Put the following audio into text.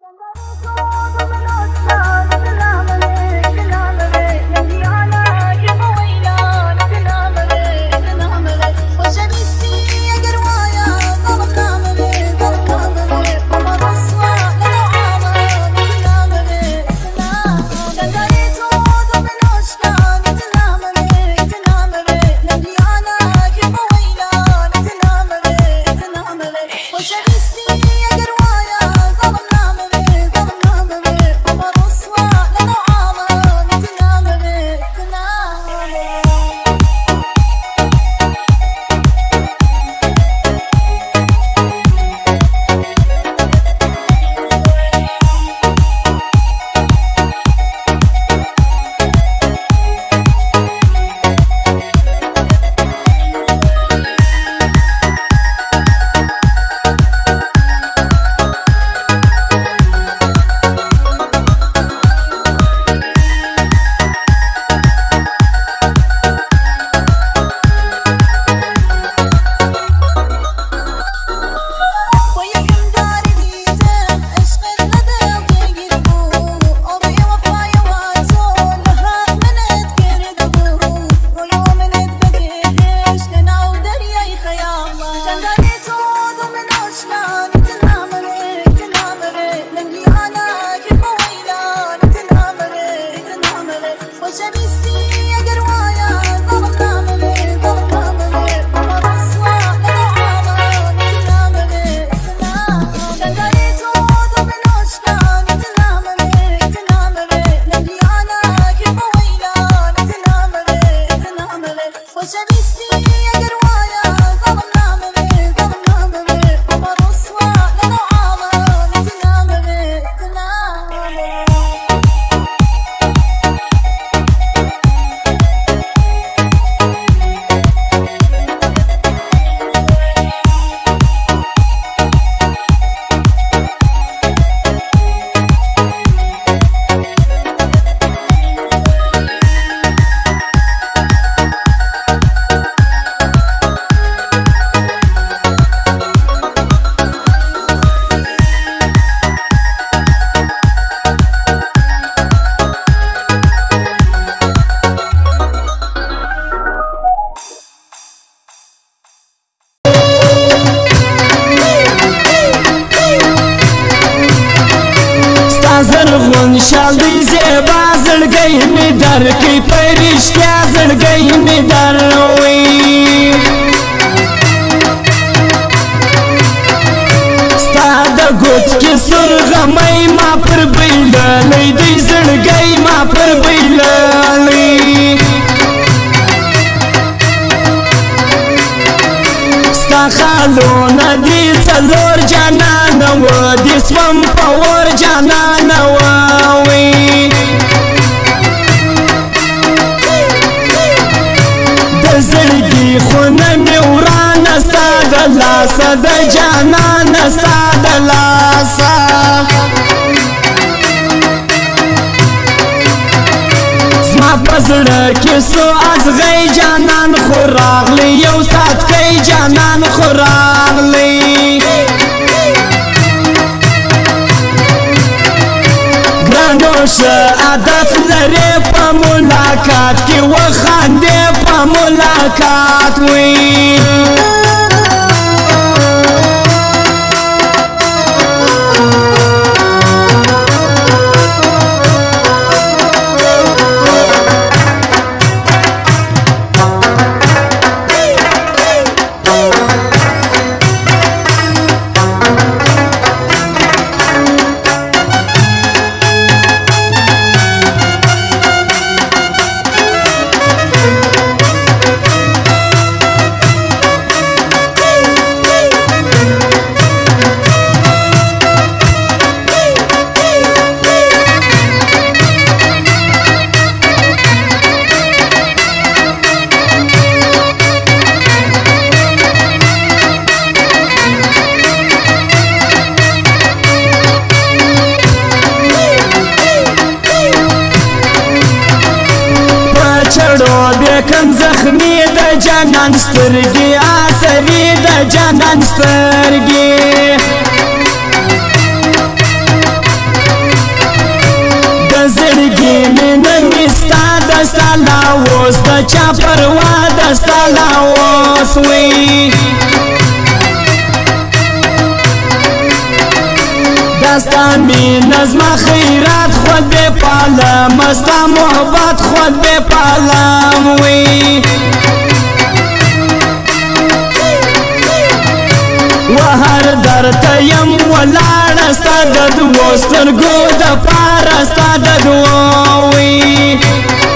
زرغون شالدی زیبا زړګی می درکې پرشتیا زړګی می دروي ستا د ګوت کې سرغمۍ ما پر بیللی دی زړګی ما پر بیللی ستا خالونه دي څلور جانانه و دي سوم په ور جانانه واوي د زړګي خونه مې ورانه ستا د لاسه د جانانه ستا د لاسه زما په زړه کې څو ازغی جانان خو راغلی یو ساتکی جانان خو راغلی ګرانوشه عادت لرې په ملاقات کې وخاندې په ملاقات وي کم زخمی د جانان سترګې آسوي د جانان سترګې دستا لاوس د چا پروا دستا لاوس وی دستا می نظم خیرات خود بے پالم استا محبت خود بے پالم وی وهر در تیم ولار استا د دوستر گو د پار استا د دووی